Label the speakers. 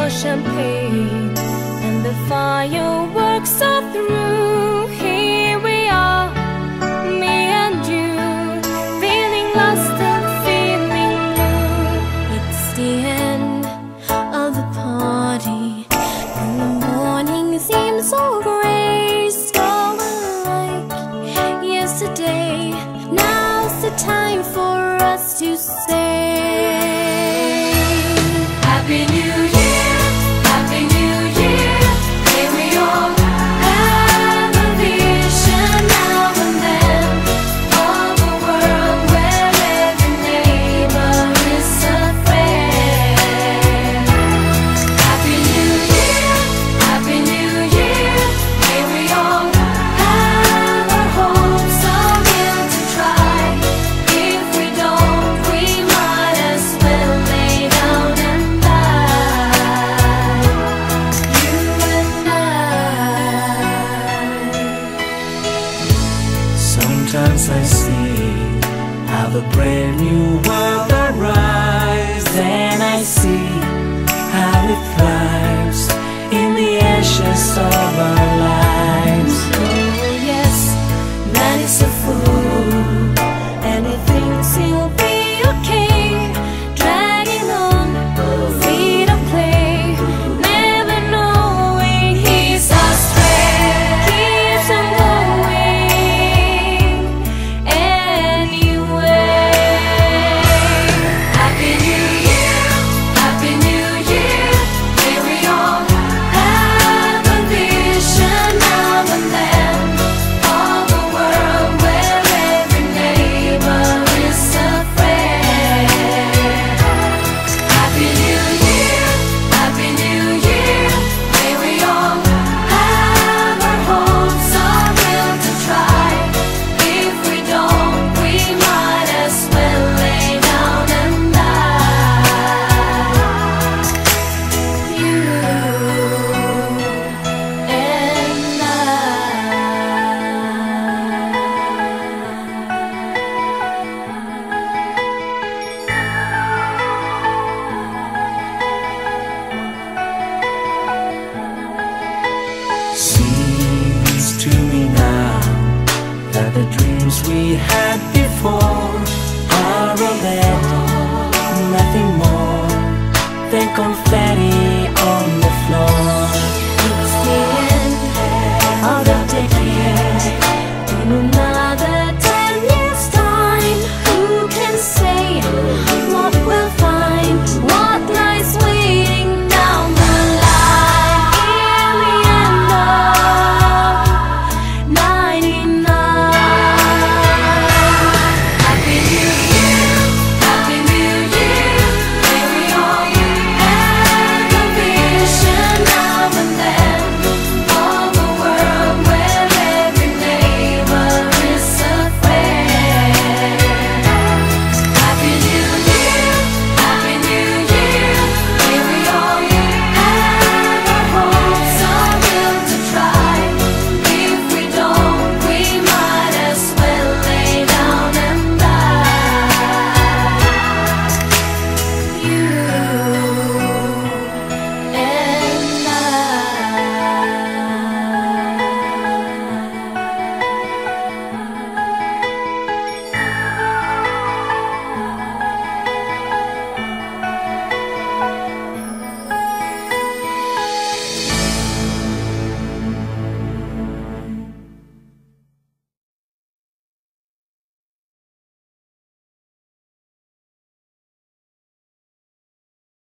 Speaker 1: for champagne and the fireworks are through. Here we are, me and you, feeling lost and feeling blue. It's the end of the party and the morning seems so gray, so unlike yesterday. Now's the time for us to say Happy New Year, Happy New Year. May we all have a vision now and then of a world where every neighbor is a friend. Happy New Year, Happy New Year. May we all have our hopes all will to try. If we don't, we might as well lay down and die. You and I.
Speaker 2: Sometimes I see how the brand new world arise, and I see how it thrives in the ashes of our lives.
Speaker 1: Oh yes, man is a fool, and he thinks he'll be okay, dragging on feet of clay, never knowing he's astray. Keeps on going anyway. Happy New Year, Happy New Year. May we all have a vision now and then of a world where every neighbor is a friend. Happy New Year, Happy New Year. May we all have our hopes all will to try. If we don't, we might as well lay down and die. You and I.
Speaker 2: Seems to me now that the dreams we had before are a little, nothing more than confetti.